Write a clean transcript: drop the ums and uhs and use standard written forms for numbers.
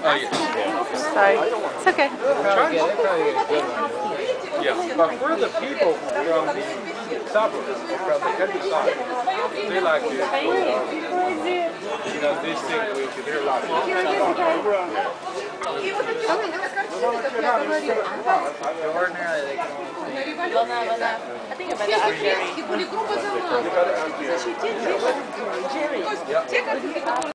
Oh, yes. Yeah. So it's okay. Probably get a good one. Yeah, but for the people from the suburbs, from the countryside, they like to, distinguish their life. Ordinarily, they can only. I think about that. Yeah.